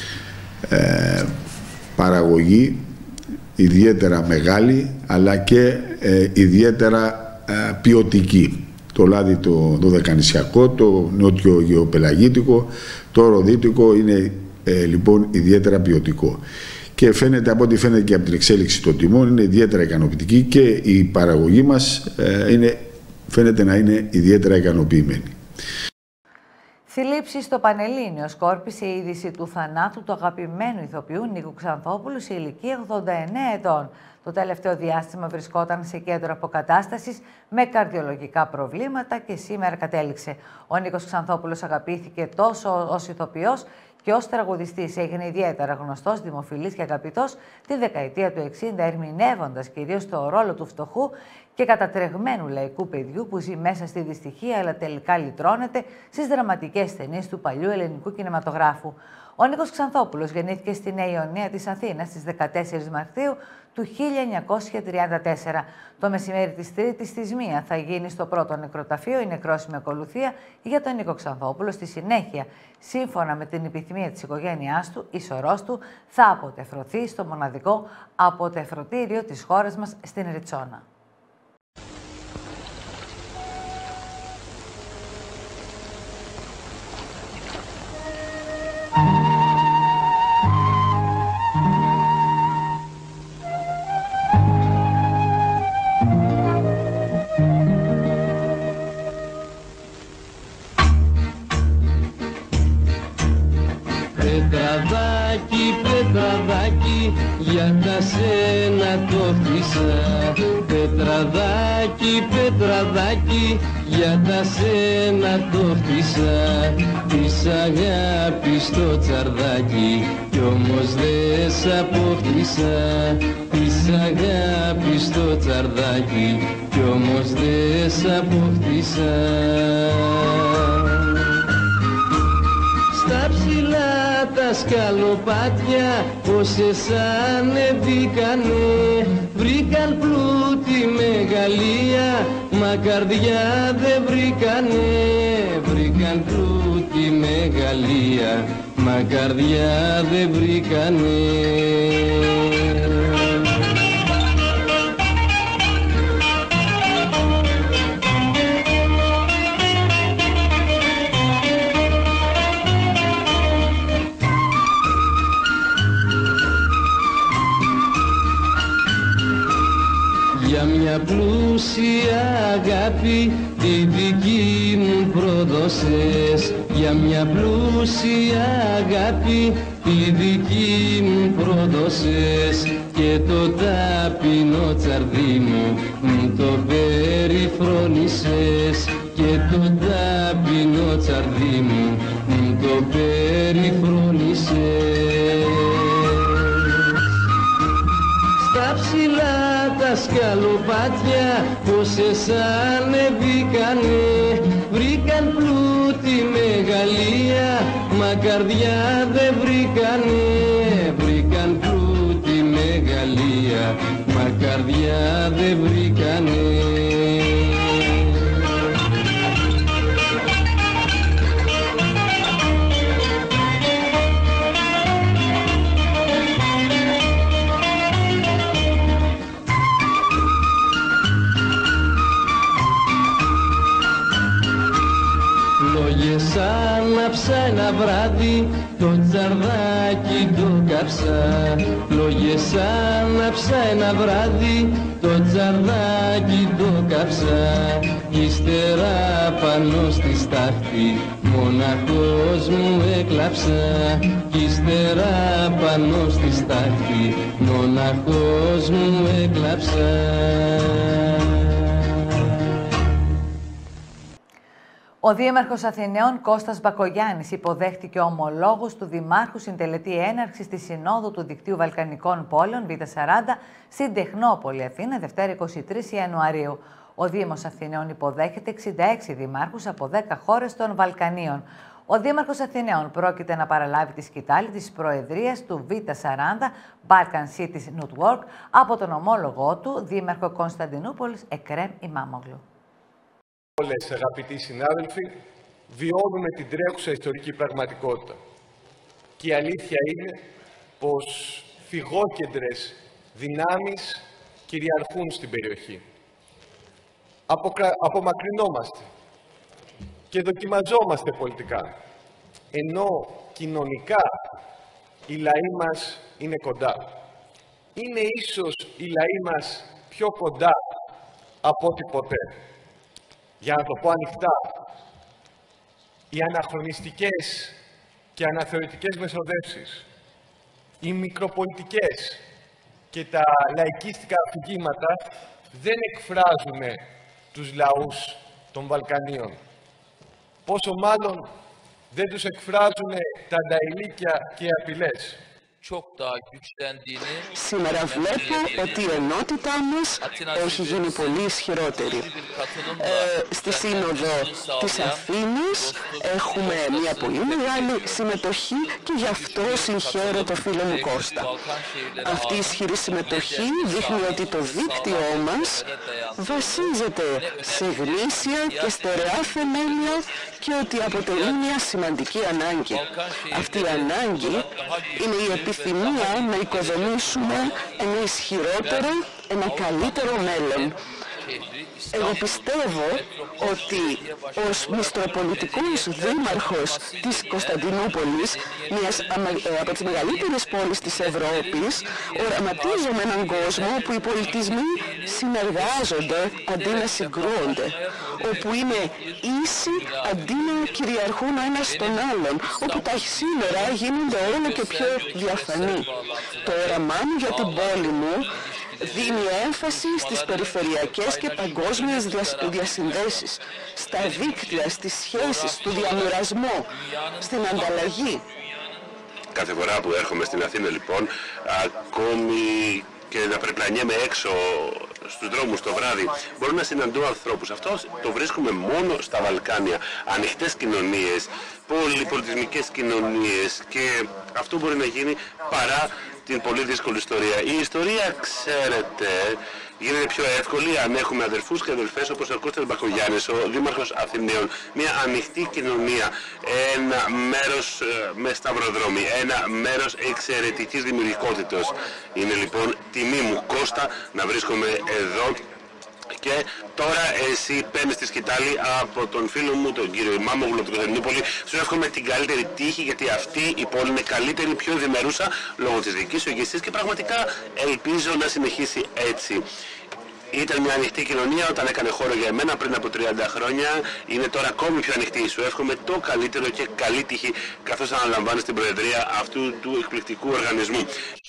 παραγωγή ιδιαίτερα μεγάλη, αλλά και ιδιαίτερα ποιοτική. Το λάδι το δωδεκανησιακό, το νότιο γεωπελαγίτικο, το ροδίτικο είναι λοιπόν ιδιαίτερα ποιοτικό. Και φαίνεται, από ό,τι φαίνεται και από την εξέλιξη των τιμών, είναι ιδιαίτερα ικανοποιητική και η παραγωγή μας φαίνεται να είναι ιδιαίτερα ικανοποιημένη. Θλίψη στο Πανελλήνιο σκόρπισε η είδηση του θανάτου του αγαπημένου ηθοποιού Νίκου Ξανθόπουλου σε ηλικία 89 ετών. Το τελευταίο διάστημα βρισκόταν σε κέντρο αποκατάστασης με καρδιολογικά προβλήματα και σήμερα κατέληξε. Ο Νίκος Ξανθόπουλος αγαπήθηκε τόσο ως ηθοποιός και ως τραγουδιστής. Έγινε ιδιαίτερα γνωστός, δημοφιλής και αγαπητός τη δεκαετία του 60, ερμηνεύοντας κυρίως το ρόλο του φτωχού και κατατρεγμένου λαϊκού παιδιού που ζει μέσα στη δυστυχία, αλλά τελικά λυτρώνεται στις δραματικές ταινίες του παλιού ελληνικού κινηματογράφου. Ο Νίκος Ξανθόπουλος γεννήθηκε στη Νέα Ιωνία της Αθήνας στις 14 Μαρτίου του 1934. Το μεσημέρι της Τρίτης στις 1 θα γίνει στο πρώτο νεκροταφείο η νεκρόσιμη ακολουθία για τον Νίκο Ξανθόπουλο. Στη συνέχεια, σύμφωνα με την επιθυμία της οικογένειάς του, η σωρός του θα αποτεφρωθεί στο μοναδικό αποτεφρωτήριο της χώρας μας στην Ριτσόνα. Πετραδάκι, για τα σένα το χτίσα. Πετραδάκι, πετραδάκι, για τα σένα το χτίσα. Της αγάπης το τσαρδάκι, κι όμως δεν σ' αποκτήσα. Της αγάπης το τσαρδάκι, κι όμως δεν σ' αποκτήσα. Στα ψηλά τα σκαλοπάτια όσες ανεβήκανε, βρήκαν πλούτη μεγαλεία, μα καρδιά δεν βρήκανε. Βρήκαν πλούτη μεγαλεία, μα καρδιά δεν βρήκανε. Για μια πλούσια αγάπη τη δική μου πρόδωσες. Για μια πλούσια αγάπη τη δική μου πρόδωσες. Και το ταπεινό τσαρδί μου το περιφρόνησες. Και το ταπεινό τσαρδί μου το περιφρόνησες. Στα ψηλά τα σκαλοπάτια όσες ανεβήκανε, βρήκαν πλούτη μεγαλεία, μα καρδιά καρδιά δεν βρήκανε, βρήκαν πλούτη μεγαλεία, μα καρδιά δεν βρήκανε. Λόγες άναψα ένα βράδυ, το τσαρδάκι το κάψα. Λόγες άναψα ένα βράδυ, το τσαρδάκι το κάψα. Κι ύστερα πάνω στη στάχτη, μοναχός μου έκλαψα. Κι ύστερα πάνω στη στάχτη, μοναχός μου έκλαψα. Ο Δήμαρχος Αθηναίων Κώστας Μπακογιάννης υποδέχτηκε ομολόγους του Δημάρχου στην τελετή έναρξης της Συνόδου του Δικτύου Βαλκανικών Πόλεων Β40 στην Τεχνόπολη Αθήνα, Δευτέρα 23 Ιανουαρίου. Ο Δήμος Αθηναίων υποδέχεται 66 δημάρχους από 10 χώρες των Βαλκανίων. Ο Δήμαρχος Αθηναίων πρόκειται να παραλάβει τη σκητάλη της Προεδρίας του Β40 Balkan Cities Network από τον ομόλογό του, Δήμαρχο Κωνσταντινούπολης Εκρέμ Ημάμογλου. Όλες, αγαπητοί συνάδελφοι, βιώνουμε την τρέχουσα ιστορική πραγματικότητα. Και η αλήθεια είναι πως φυγόκεντρες δυνάμεις κυριαρχούν στην περιοχή. Απομακρυνόμαστε και δοκιμαζόμαστε πολιτικά, ενώ κοινωνικά οι λαοί μας είναι κοντά. Είναι ίσως οι λαοί μας πιο κοντά από ό,τι ποτέ. Για να το πω ανοιχτά, οι αναχρονιστικές και αναθεωρητικές μεσοδεύσεις, οι μικροπολιτικές και τα λαϊκίστικα αφηγήματα δεν εκφράζουν τους λαούς των Βαλκανίων. Πόσο μάλλον δεν τους εκφράζουν τα νταηλίκια και οι απειλές. Σήμερα βλέπω ότι η ενότητά μας έχει γίνει πολύ ισχυρότερη. Στη Σύνοδο της Αθήνας έχουμε μια πολύ μεγάλη συμμετοχή και γι' αυτό συγχαίρω το φίλο μου Κώστα. Αυτή η ισχυρή συμμετοχή δείχνει ότι το δίκτυό μας βασίζεται σε γνήσια και στερεά θεμέλια και ότι αποτελεί μια σημαντική ανάγκη. Αυτή η ανάγκη είναι η επιθυμία να οικοδομήσουμε ένα ισχυρότερο, ένα καλύτερο μέλλον. Εγώ πιστεύω ότι ως μιστροπολιτικός δήμαρχος της Κωνσταντινούπολης, μιας από τις μεγαλύτερες πόλεις της Ευρώπης, οραματίζομαι έναν κόσμο όπου οι πολιτισμοί συνεργάζονται αντί να συγκρούονται, όπου είναι ίσοι αντί να κυριαρχούν ο ένας στον άλλον, όπου τα σύνορα γίνονται όλο και πιο διαφανή. Το όραμά μου για την πόλη μου δίνει έμφαση στις περιφερειακές και παγκόσμιες διασυνδέσεις, στα δίκτυα, στις σχέσεις, στο διαμοιρασμό, στην ανταλλαγή. Κάθε φορά που έρχομαι στην Αθήνα, λοιπόν, ακόμη και να περιπλανιέμαι έξω στους δρόμους το βράδυ, μπορώ να συναντώ ανθρώπους. Αυτό το βρίσκουμε μόνο στα Βαλκάνια. Ανοιχτές κοινωνίες, πολυπολιτισμικές κοινωνίες, και αυτό μπορεί να γίνει παρά την πολύ δύσκολη ιστορία. Η ιστορία, ξέρετε, γίνεται πιο εύκολη αν έχουμε αδερφούς και αδελφές όπως ο Κώστας Μπακογιάννης, ο Δήμαρχος Αθηναίων. Μια ανοιχτή κοινωνία, ένα μέρος με σταυροδρόμι, ένα μέρος εξαιρετικής δημιουργικότητας. Είναι λοιπόν τιμή μου, Κώστα, να βρίσκομαι εδώ. Και τώρα εσύ παίρνεις τη σκητάλη από τον φίλο μου, τον κύριο Ημάμογλου από την Κωνσταντινούπολη. Σου εύχομαι την καλύτερη τύχη, γιατί αυτή η πόλη είναι καλύτερη, πιο ευημερούσα λόγω της δικής σου ηγεσίας και πραγματικά ελπίζω να συνεχίσει έτσι. Ήταν μια ανοιχτή κοινωνία όταν έκανε χώρο για εμένα πριν από 30 χρόνια. Είναι τώρα ακόμη πιο ανοιχτή. Σου εύχομαι το καλύτερο και καλή τύχη καθώς αναλαμβάνεις την προεδρία αυτού του εκπληκτικού οργανισμού.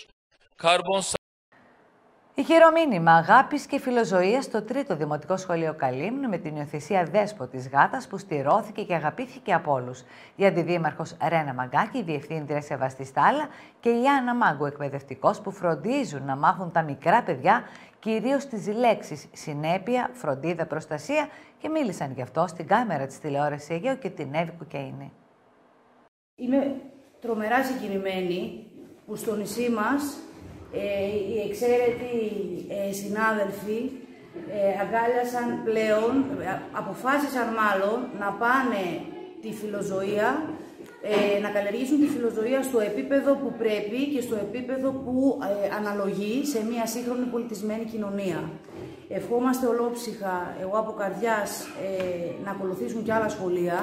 Ηχηρό μήνυμα αγάπης και φιλοζωίας στο 3ο Δημοτικό Σχολείο Καλύμνου με την υιοθεσία δέσποτης γάτας που στηρώθηκε και αγαπήθηκε από όλους. Η Αντιδήμαρχος Ρένα Μαγκάκη, η Διευθύντρια Σεβαστή Στάλα και η Άννα Μάγκου, εκπαιδευτικός, που φροντίζουν να μάθουν τα μικρά παιδιά κυρίως τις λέξεις συνέπεια, φροντίδα, προστασία, και μίλησαν γι' αυτό στην κάμερα της τηλεόρασης Αιγαίου και την Εύη Κουκαΐνη. Είμαι τρομερά συγκινημένοι που στο νησί μας οι εξαίρετοι συνάδελφοι αγκάλιασαν πλέον, αποφάσισαν μάλλον να πάνε τη φιλοζωία, να καλλιεργήσουν τη φιλοζωία στο επίπεδο που πρέπει και στο επίπεδο που αναλογεί σε μια σύγχρονη πολιτισμένη κοινωνία. Ευχόμαστε ολόψυχα, εγώ από καρδιάς, να ακολουθήσουν και άλλα σχολεία.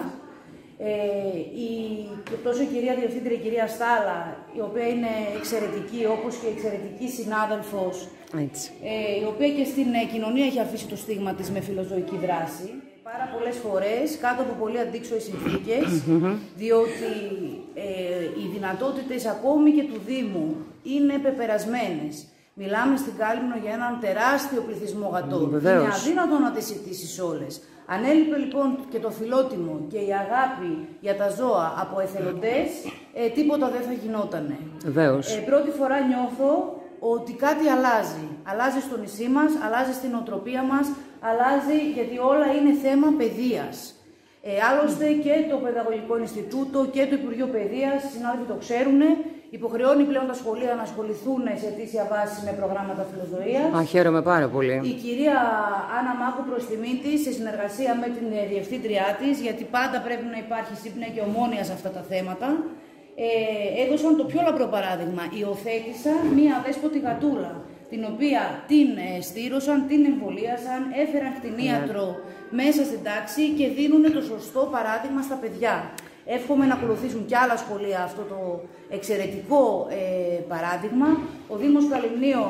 Τόσο η κυρία Διευθύντρια, η κυρία Στάλα, η οποία είναι εξαιρετική, όπως και εξαιρετική συνάδελφος, η οποία και στην κοινωνία έχει αφήσει το στίγμα της με φιλοζωική δράση. Πάρα πολλές φορές κάτω από πολύ αντίξωες συνθήκες, διότι οι δυνατότητες ακόμη και του Δήμου είναι πεπερασμένες. Μιλάμε στην Κάλυμνο για έναν τεράστιο πληθυσμό γατών. Είναι αδύνατο να τις ιτήσεις όλες. Αν έλειπε λοιπόν και το φιλότιμο και η αγάπη για τα ζώα από εθελοντές, τίποτα δεν θα γινότανε. Πρώτη φορά νιώθω ότι κάτι αλλάζει. Αλλάζει στο νησί μας, αλλάζει στην οτροπία μας, αλλάζει γιατί όλα είναι θέμα παιδείας. Άλλωστε και το Παιδαγωγικό Ινστιτούτο και το Υπουργείο Παιδείας, οι συνάδελφοι το ξέρουν, υποχρεώνει πλέον τα σχολεία να ασχοληθούν σε αιτήσια βάση με προγράμματα φιλοζωίας. Χαίρομαι πάρα πολύ. Η κυρία Άννα Μάκου προς τιμή της, σε συνεργασία με την διευθύντριά της, γιατί πάντα πρέπει να υπάρχει σύμπνοια και ομόνοια σε αυτά τα θέματα, έδωσαν το πιο λαμπρό παράδειγμα. Υιοθέτησαν μία αδέσποτη γατούλα, την οποία την στήρωσαν, την εμβολίασαν, έφεραν κτηνίατρο μέσα στην τάξη και δίνουν το σωστό παράδειγμα στα παιδιά. Εύχομαι να ακολουθήσουν και άλλα σχολεία αυτό το εξαιρετικό παράδειγμα. Ο Δήμος Καλυμνίων,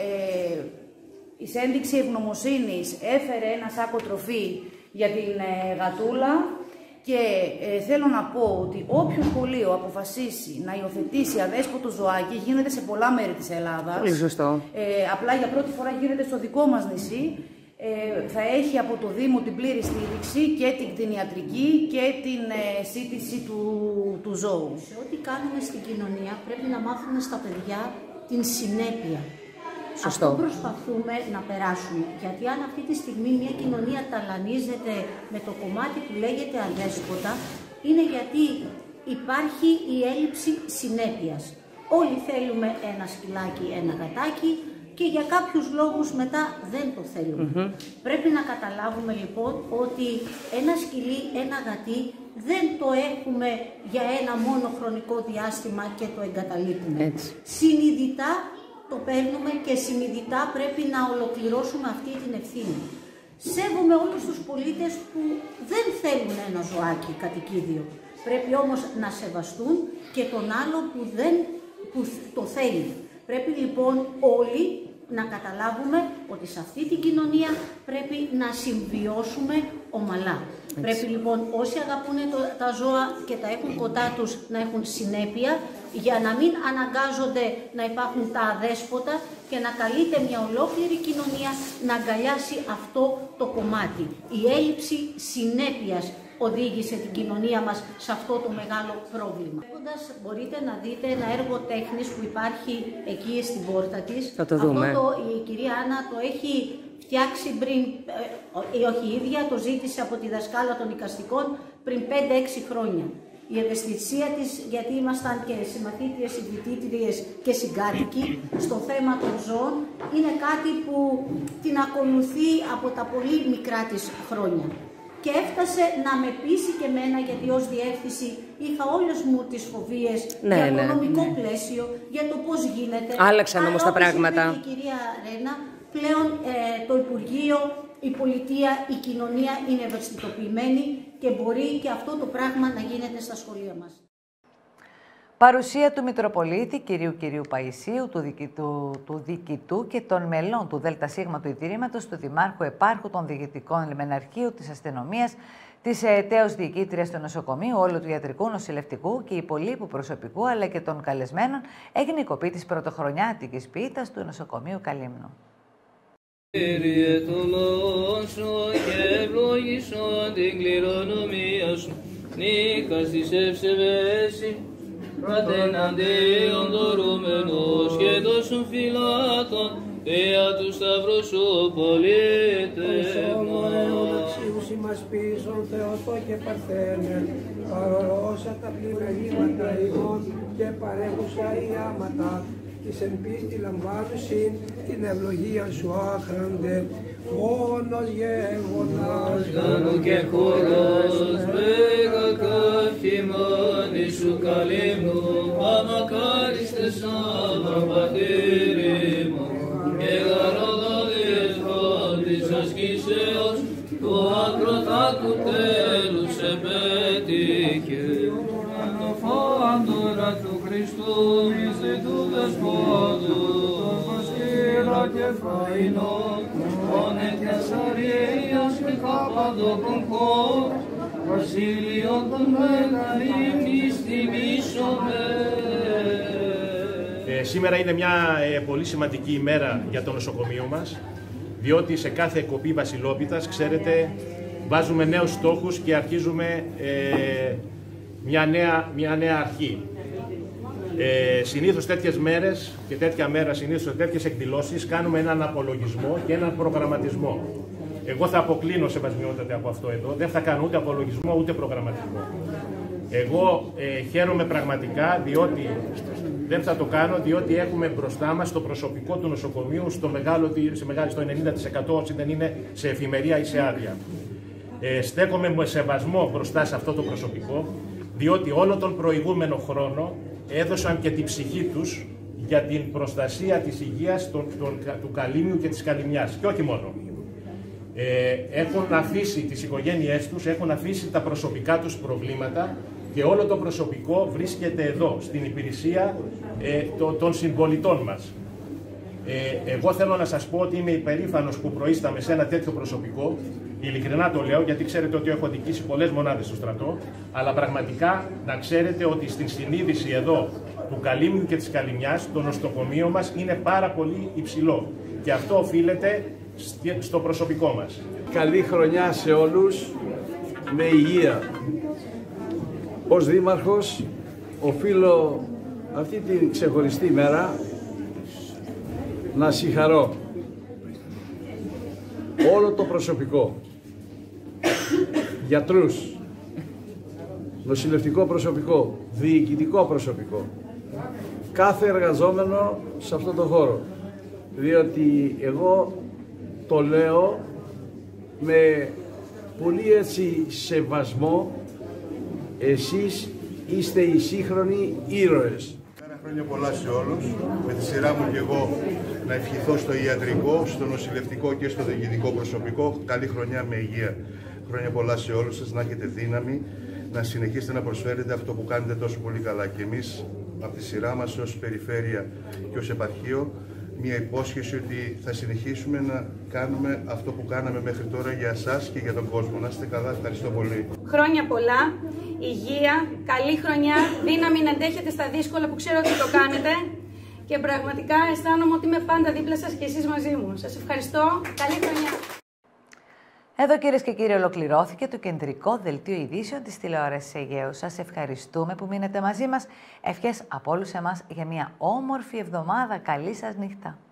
εις ένδειξη ευγνωμοσύνης, έφερε ένα σάκο τροφή για την γατούλα και θέλω να πω ότι όποιο σχολείο αποφασίσει να υιοθετήσει αδέσποτο ζωάκι, γίνεται σε πολλά μέρη της Ελλάδας. Πολύ σωστό. Απλά για πρώτη φορά γίνεται στο δικό μας νησί. Θα έχει από το Δήμο την πλήρη στήριξη και την κτηνιατρική και την σύντηση του ζώου. Σε ό,τι κάνουμε στην κοινωνία πρέπει να μάθουμε στα παιδιά την συνέπεια. Σωστό. Αυτό προσπαθούμε να περάσουμε. Γιατί αν αυτή τη στιγμή μια κοινωνία ταλανίζεται με το κομμάτι που λέγεται αδέσποτα, είναι γιατί υπάρχει η έλλειψη συνέπειας. Όλοι θέλουμε ένα σκυλάκι, ένα γατάκι, και για κάποιους λόγους μετά δεν το θέλουμε. Πρέπει να καταλάβουμε λοιπόν ότι ένα σκυλί, ένα γατί δεν το έχουμε για ένα μόνο χρονικό διάστημα και το εγκαταλείπουμε. Συνειδητά το παίρνουμε και συνειδητά πρέπει να ολοκληρώσουμε αυτή την ευθύνη. Σέβομαι όλους τους πολίτες που δεν θέλουν ένα ζωάκι κατοικίδιο. Πρέπει όμως να σεβαστούν και τον άλλο που το θέλει. Πρέπει λοιπόν όλοι να καταλάβουμε ότι σε αυτή την κοινωνία πρέπει να συμβιώσουμε ομαλά. Πρέπει λοιπόν όσοι αγαπούν τα ζώα και τα έχουν κοντά τους να έχουν συνέπεια, για να μην αναγκάζονται να υπάρχουν τα αδέσποτα και να καλείται μια ολόκληρη κοινωνία να αγκαλιάσει αυτό το κομμάτι. Η έλλειψη συνέπειας οδήγησε την κοινωνία μας σε αυτό το μεγάλο πρόβλημα. Μπορείτε να δείτε ένα έργο τέχνης που υπάρχει εκεί στην πόρτα της. Θα το δούμε. Αυτό η κυρία Άννα το έχει φτιάξει πριν, όχι η ίδια, το ζήτησε από τη δασκάλα των εικαστικών πριν 5-6 χρόνια. Η ευαισθησία της, γιατί ήμασταν και συμμαθήτριες, συμφοιτήτριες και συγκάτοικοι στο θέμα των ζώων, είναι κάτι που την ακολουθεί από τα πολύ μικρά της χρόνια. Και έφτασε να με πείσει και εμένα, γιατί ως διεύθυνση είχα όλες μου τις φοβίες για το νομικό πλαίσιο, για το πώς γίνεται. Άλλαξαν όμως τα πράγματα. Η κυρία Ρένα, πλέον το Υπουργείο, η Πολιτεία, η κοινωνία είναι ευαισθητοποιημένη και μπορεί και αυτό το πράγμα να γίνεται στα σχολεία μας. Παρουσία του Μητροπολίτη κυρίου Παϊσίου, του διοικητού και των μελών του ΔΣ του Ιδρύματος, του Δημάρχου Επάρχου, των διοικητικών λιμεναρχείου, της αστυνομίας, της τέως διοικήτριας του νοσοκομείου, όλου του ιατρικού, νοσηλευτικού και υπολείπου προσωπικού, αλλά και των καλεσμένων, έγινε η κοπή της πρωτοχρονιάτικης πίτας του νοσοκομείου Καλύμνου. Κύριε το λόγο σου και ευλογήσον την κληρονομία σου, νίκας της ευσεβέση, πρατεναντίον δωρούμενος και τόσων φυλάτων, δια του σταυρού σου πολίτευμα. όσοι μας πείσον Θεοτό και Παρθένε, παρορώσα τα πλήνα γήματα ημών και παρέχουσα οι άματα, της εν πίστη λαμβάνουσιν την ευλογία σου άχραντε, μόνος γέγονας. Γάνου και χώρος, βρέγα καυχημόνη σου καλύμνου, αμακάριστες άβρα πατήρι μου, και γαροδόδες φώτης ασκήσεως, το ακροτάκου τέλους επέτυχε. Φάντορα του Χριστού, μισθή του Δεσπότου, τον Φασκύρα και Φραϊνό, τον Εκιασαρίας και Καπαδόκον χώρ, βασίλειο των Μεγαλήμνης τιμήσομαι. Σήμερα είναι μια πολύ σημαντική ημέρα για το νοσοκομείο μας, διότι σε κάθε εκοπή βασιλόπιτας, ξέρετε, βάζουμε νέους στόχους και αρχίζουμε μια νέα αρχή. Συνήθως τέτοιες μέρες και τέτοια μέρα, συνήθως τέτοιες εκδηλώσεις, κάνουμε έναν απολογισμό και έναν προγραμματισμό. Εγώ θα αποκλίνω σεβασμιότατα από αυτό εδώ, δεν θα κάνω ούτε απολογισμό ούτε προγραμματισμό. Εγώ χαίρομαι πραγματικά, διότι δεν θα το κάνω, διότι έχουμε μπροστά μας το προσωπικό του νοσοκομείου στο 90% όσοι δεν είναι σε εφημερία ή σε άδεια. Στέκομαι με σεβασμό μπροστά σε αυτό το προσωπικό, διότι όλο τον προηγούμενο χρόνο έδωσαν και την ψυχή τους για την προστασία της υγείας του Καλύμιου και της Καλυμιάς. Και όχι μόνο. Έχουν αφήσει τις οικογένειές τους, έχουν αφήσει τα προσωπικά τους προβλήματα και όλο το προσωπικό βρίσκεται εδώ, στην υπηρεσία των συμπολιτών μας. Εγώ θέλω να σας πω ότι είμαι υπερήφανος που προείσταμαι σε ένα τέτοιο προσωπικό. Ειλικρινά το λέω, γιατί ξέρετε ότι έχω δικήσει πολλές μονάδες στο στρατό, αλλά πραγματικά να ξέρετε ότι στην συνείδηση εδώ του Καλύμιου και της Καλυμιάς το νοσοκομείο μας είναι πάρα πολύ υψηλό και αυτό οφείλεται στο προσωπικό μας. Καλή χρονιά σε όλους, με υγεία. Ως Δήμαρχος οφείλω αυτή την ξεχωριστή μέρα να συγχαρώ όλο το προσωπικό, γιατρούς, νοσηλευτικό προσωπικό, διοικητικό προσωπικό, κάθε εργαζόμενο σε αυτό το χώρο, διότι εγώ το λέω με πολύ έτσι σεβασμό, εσείς είστε οι σύγχρονοι ήρωες. Χρόνια πολλά σε όλους. Με τη σειρά μου και εγώ να ευχηθώ στο ιατρικό, στο νοσηλευτικό και στο διοικητικό προσωπικό. Καλή χρονιά με υγεία. Χρόνια πολλά σε όλους σας, να έχετε δύναμη, να συνεχίσετε να προσφέρετε αυτό που κάνετε τόσο πολύ καλά. Και εμείς από τη σειρά μας ως περιφέρεια και ως επαρχείο μια υπόσχεση ότι θα συνεχίσουμε να κάνουμε αυτό που κάναμε μέχρι τώρα για εσάς και για τον κόσμο. Να είστε καλά, ευχαριστώ πολύ. Χρόνια πολλά, υγεία, καλή χρονιά, δύναμη να αντέχετε στα δύσκολα που ξέρω ότι το κάνετε και πραγματικά αισθάνομαι ότι είμαι πάντα δίπλα σας και εσείς μαζί μου. Σας ευχαριστώ, καλή χρονιά. Εδώ, κυρίες και κύριοι, ολοκληρώθηκε το κεντρικό δελτίο ειδήσεων της τηλεόρασης Αιγαίου. Σας ευχαριστούμε που μείνετε μαζί μας. Ευχές από όλους εμάς για μια όμορφη εβδομάδα. Καλή σας νύχτα.